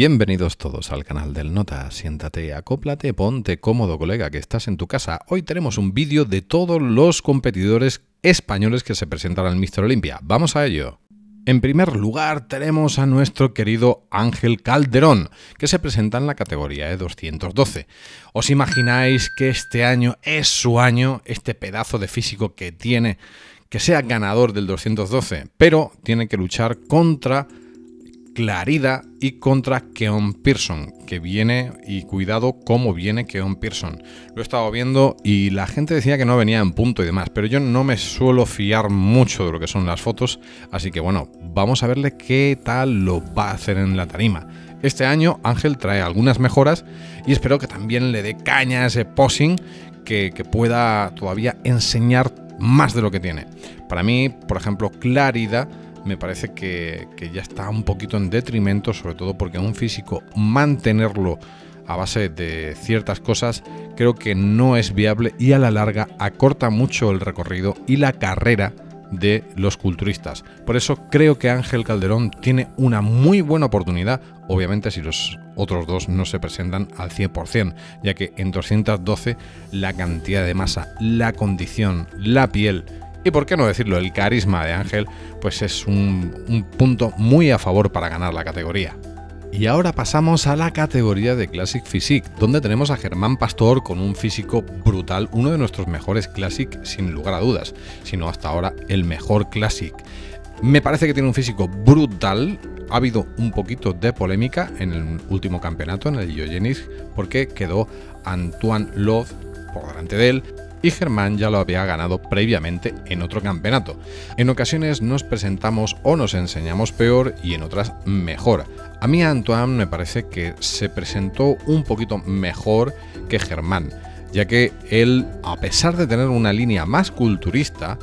Bienvenidos todos al canal del Nota. Siéntate, acóplate, ponte cómodo, colega, que estás en tu casa. Hoy tenemos un vídeo de todos los competidores españoles que se presentan al Mr. Olympia. Vamos a ello. En primer lugar tenemos a nuestro querido Ángel Calderón, que se presenta en la categoría de 212. ¿Os imagináis que este año es su año, este pedazo de físico que tiene, que sea ganador del 212? Pero tiene que luchar contra Clarida y contra Keon Pearson, que viene, y cuidado cómo viene Keon Pearson. Lo he estado viendo y la gente decía que no venía en punto y demás, pero yo no me suelo fiar mucho de lo que son las fotos, así que bueno, vamos a verle qué tal lo va a hacer en la tarima. Este año Ángel trae algunas mejoras y espero que también le dé caña a ese posing, que pueda todavía enseñar más de lo que tiene. Para mí, por ejemplo, Clarida me parece que ya está un poquito en detrimento, sobre todo porque un físico mantenerlo a base de ciertas cosas creo que no es viable y a la larga acorta mucho el recorrido y la carrera de los culturistas. Por eso creo que Ángel Calderón tiene una muy buena oportunidad, obviamente si los otros dos no se presentan al 100%, ya que en 212 la cantidad de masa, la condición, la piel y por qué no decirlo, el carisma de Ángel, pues es un punto muy a favor para ganar la categoría. Y ahora pasamos a la categoría de Classic Physique, donde tenemos a Germán Pastor con un físico brutal, uno de nuestros mejores Classic sin lugar a dudas, sino hasta ahora el mejor Classic. Me parece que tiene un físico brutal. Ha habido un poquito de polémica en el último campeonato, en el Diogenes, porque quedó Antoine Love por delante de él, y Germán ya lo había ganado previamente en otro campeonato. En ocasiones nos presentamos o nos enseñamos peor y en otras mejor. A mí Antoine me parece que se presentó un poquito mejor que Germán, ya que él, a pesar de tener una línea más culturista,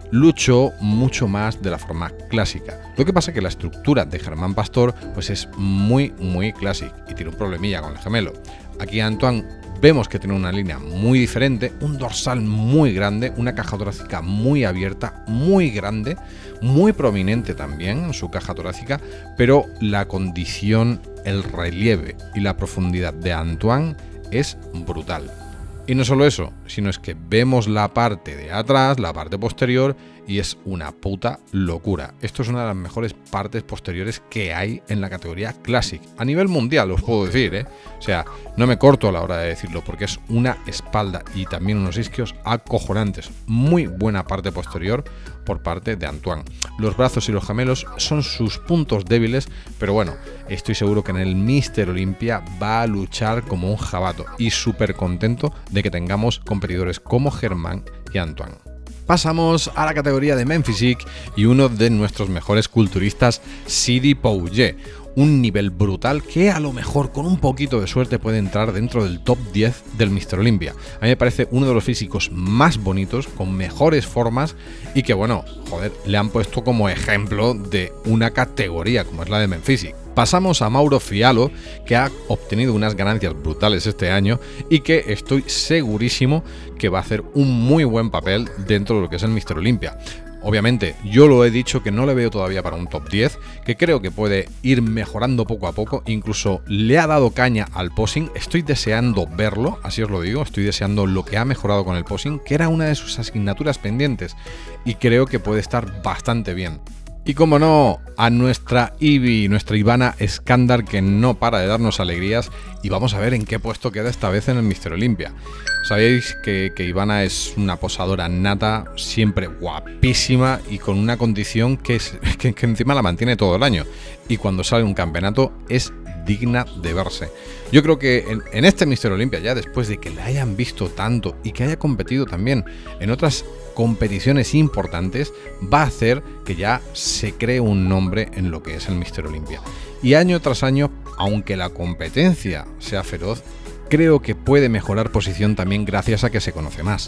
luchó mucho más de la forma clásica. Lo que pasa es que la estructura de Germán Pastor pues es muy clásica y tiene un problemilla con el gemelo. Aquí Antoine vemos que tiene una línea muy diferente, un dorsal muy grande, una caja torácica muy abierta, muy grande, muy prominente también en su caja torácica, pero la condición, el relieve y la profundidad de Antoine es brutal. Y no solo eso, sino es que vemos la parte de atrás, la parte posterior, y es una puta locura. Esto es una de las mejores partes posteriores que hay en la categoría Classic. A nivel mundial, os puedo decir, ¿eh? O sea, no me corto a la hora de decirlo, porque es una espalda y también unos isquios acojonantes. Muy buena parte posterior por parte de Antoine. Los brazos y los gemelos son sus puntos débiles, pero bueno, estoy seguro que en el Mr. Olympia va a luchar como un jabato y súper contento de que tengamos competidores como Germán y Antoine. Pasamos a la categoría de Men Physique y uno de nuestros mejores culturistas, Sidi Pouget. Un nivel brutal que a lo mejor con un poquito de suerte puede entrar dentro del top 10 del Mr. Olympia. A mí me parece uno de los físicos más bonitos, con mejores formas y que bueno, joder, le han puesto como ejemplo de una categoría como es la de Men Physique. Pasamos a Mauro Fiallo, que ha obtenido unas ganancias brutales este año y que estoy segurísimo que va a hacer un muy buen papel dentro de lo que es el Mr. Olympia. Obviamente, yo lo he dicho que no le veo todavía para un top 10, que creo que puede ir mejorando poco a poco, incluso le ha dado caña al posing, estoy deseando verlo, así os lo digo, estoy deseando lo que ha mejorado con el posing, que era una de sus asignaturas pendientes, y creo que puede estar bastante bien. Y como no, a nuestra Ivy, nuestra Ivana Skandar, que no para de darnos alegrías, y vamos a ver en qué puesto queda esta vez en el Mr. Olympia. Sabéis que Ivana es una posadora nata, siempre guapísima y con una condición que encima la mantiene todo el año. Y cuando sale un campeonato es digna de verse. Yo creo que en este Mr. Olympia, ya después de que la hayan visto tanto y que haya competido también en otras competiciones importantes, va a hacer que ya se cree un nombre en lo que es el Mr. Olympia. Y año tras año, aunque la competencia sea feroz, creo que puede mejorar posición también gracias a que se conoce más.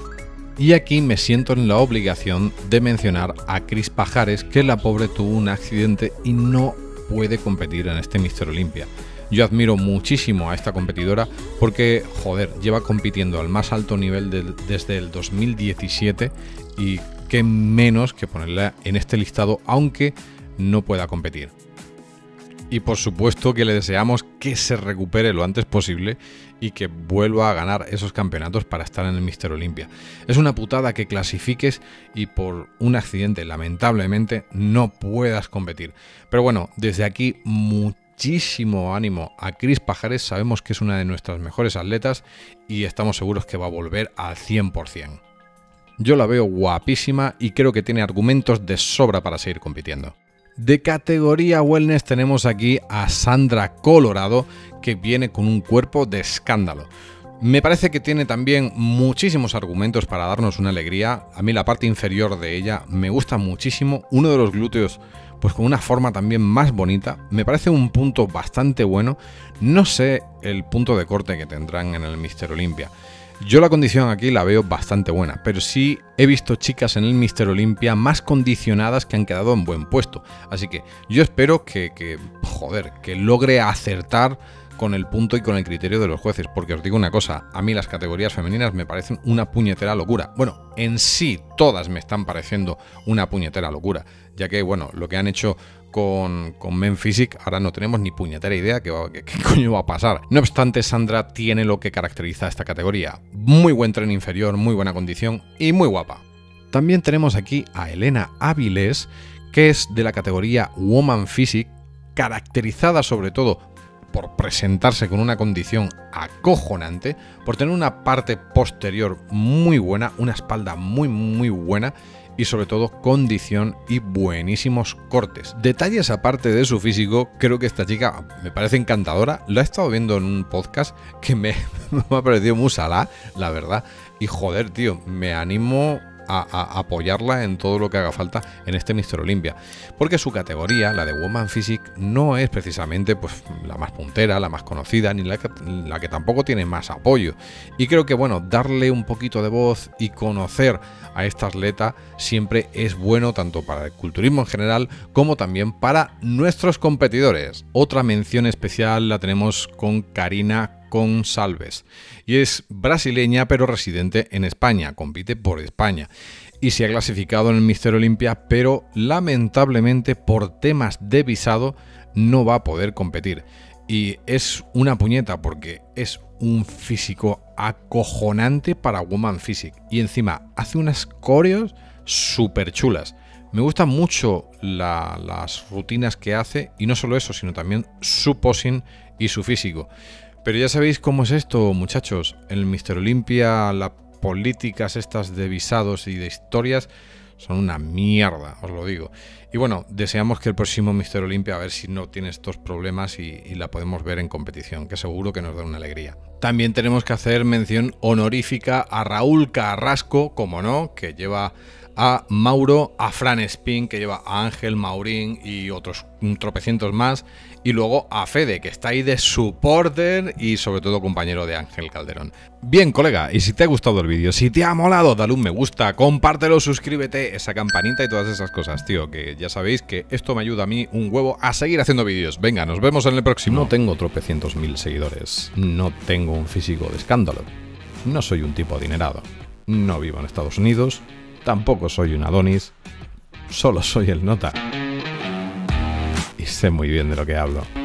Y aquí me siento en la obligación de mencionar a Cris Pajares, que la pobre tuvo un accidente y no puede competir en este Mr. Olympia. Yo admiro muchísimo a esta competidora porque, joder, lleva compitiendo al más alto nivel desde el 2017 y qué menos que ponerla en este listado aunque no pueda competir. Y por supuesto que le deseamos que se recupere lo antes posible y que vuelva a ganar esos campeonatos para estar en el Mr. Olympia. Es una putada que clasifiques y por un accidente lamentablemente no puedas competir. Pero bueno, desde aquí muchísimo ánimo a Cris Pajares, sabemos que es una de nuestras mejores atletas y estamos seguros que va a volver al 100%. Yo la veo guapísima y creo que tiene argumentos de sobra para seguir compitiendo. De categoría wellness tenemos aquí a Sandra Colorado, que viene con un cuerpo de escándalo. Me parece que tiene también muchísimos argumentos para darnos una alegría. A mí la parte inferior de ella me gusta muchísimo. Uno de los glúteos pues con una forma también más bonita. Me parece un punto bastante bueno. No sé el punto de corte que tendrán en el Mr. Olympia. Yo la condición aquí la veo bastante buena, pero sí he visto chicas en el Mr. Olympia más condicionadas que han quedado en buen puesto. Así que yo espero que logre acertar con el punto y con el criterio de los jueces, porque os digo una cosa, a mí las categorías femeninas me parecen una puñetera locura. Bueno, en sí todas me están pareciendo una puñetera locura, ya que bueno, lo que han hecho con Men Physique, ahora no tenemos ni puñetera idea qué coño va a pasar. No obstante, Sandra tiene lo que caracteriza a esta categoría. Muy buen tren inferior, muy buena condición y muy guapa. También tenemos aquí a Elena Avilés, que es de la categoría Woman Physique, caracterizada sobre todo por presentarse con una condición acojonante, por tener una parte posterior muy buena, una espalda muy buena, y sobre todo condición y buenísimos cortes. Detalles aparte de su físico, creo que esta chica me parece encantadora. Lo he estado viendo en un podcast que me ha parecido muy salá, la verdad. Y joder, tío, me animo a apoyarla en todo lo que haga falta en este Mr. Olympia, porque su categoría, la de Woman Physique, no es precisamente pues la más puntera, la más conocida, ni la que tampoco tiene más apoyo, y creo que bueno, darle un poquito de voz y conocer a esta atleta siempre es bueno, tanto para el culturismo en general como también para nuestros competidores. Otra mención especial la tenemos con Karina Gonçalves, y es brasileña pero residente en España, compite por España y se ha clasificado en el Mr. Olympia, pero lamentablemente por temas de visado no va a poder competir, y es una puñeta porque es un físico acojonante para Woman Physique y encima hace unas coreos súper chulas. Me gustan mucho las rutinas que hace, y no solo eso, sino también su posing y su físico. Pero ya sabéis cómo es esto, muchachos. En el Mr. Olympia las políticas estas de visados y de historias son una mierda, os lo digo. Y bueno, deseamos que el próximo Mr. Olympia, a ver si no tiene estos problemas y la podemos ver en competición, que seguro que nos da una alegría. También tenemos que hacer mención honorífica a Raúl Carrasco, como no, que lleva a Mauro, a Fran Spin, que lleva a Ángel Maurín y otros tropecientos más, y luego a Fede, que está ahí de supporter y sobre todo compañero de Ángel Calderón. Bien, colega, y si te ha gustado el vídeo, si te ha molado, dale un me gusta, compártelo, suscríbete, esa campanita y todas esas cosas, tío, que ya sabéis que esto me ayuda a mí un huevo a seguir haciendo vídeos. Venga, nos vemos en el próximo. No tengo tropecientos mil seguidores, no tengo un físico de escándalo, no soy un tipo adinerado, no vivo en Estados Unidos, tampoco soy un Adonis, solo soy el Nota. Y sé muy bien de lo que hablo.